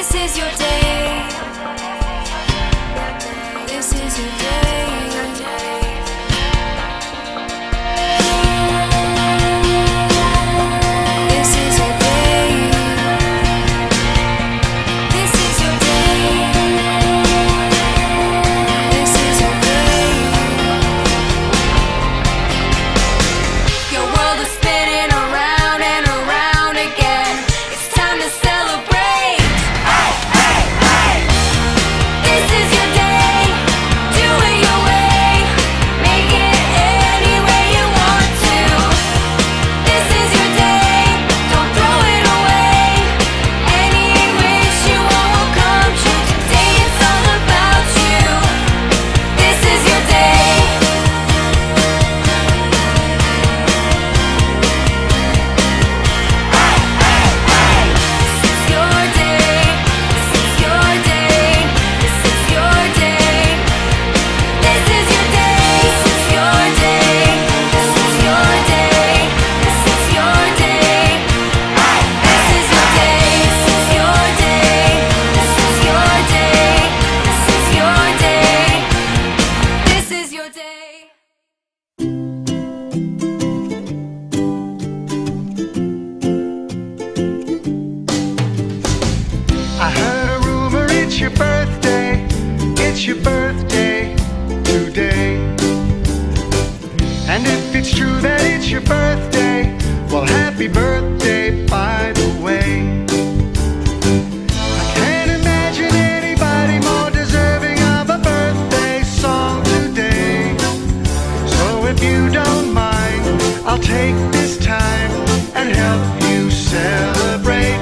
is your day. This is your day. I heard a rumor it's your birthday today. And if it's true that it's your birthday, well, happy birthday, by the way. I can't imagine anybody more deserving of a birthday song today. So if you don't mind, I'll take this time and help you celebrate.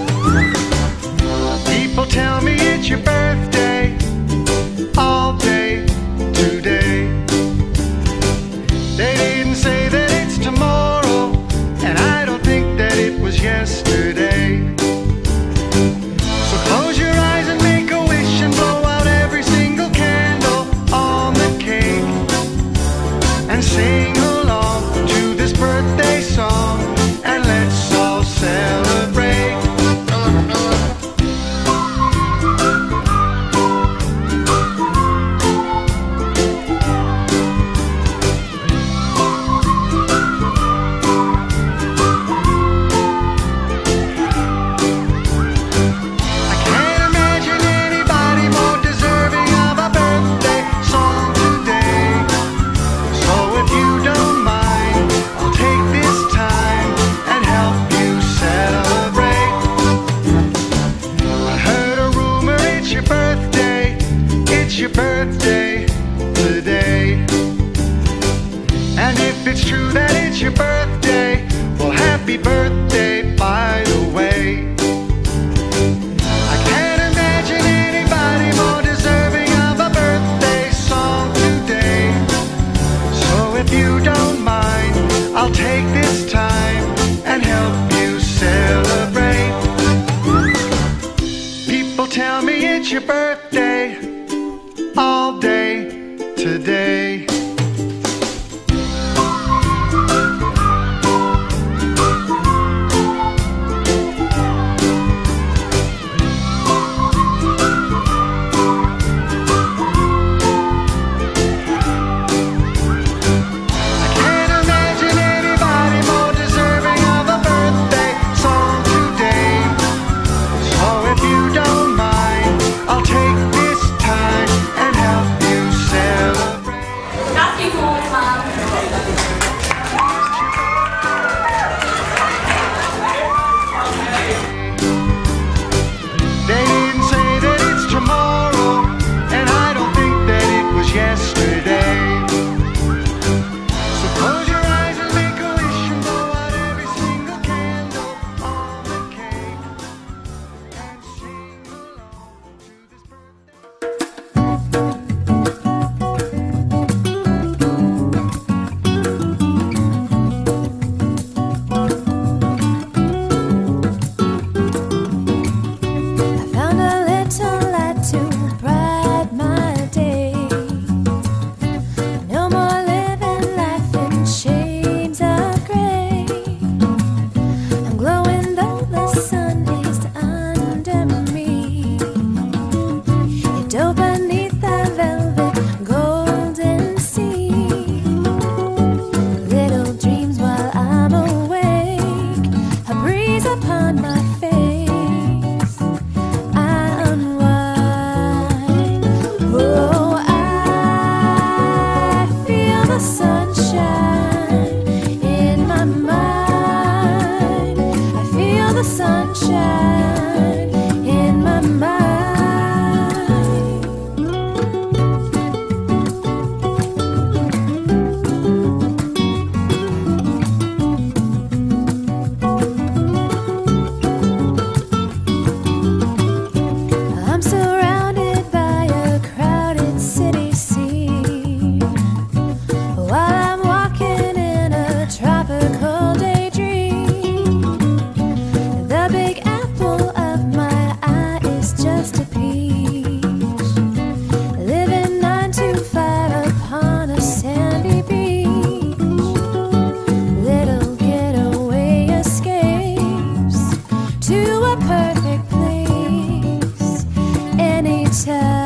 People tell me it's your birthday all day today. They didn't say that it's tomorrow, and I don't think that it was yesterday. So close your eyes and make a wish and blow out every single candle on the cake, and sing along to this birthday song, and let's all celebrate. Your birthday today. And if it's true that it's your birthday, well, happy birthday, by the way. I can't imagine anybody more deserving of a birthday song today. So if you don't mind, I'll take this time and help you celebrate. People tell me it's your birthday all day today. tell.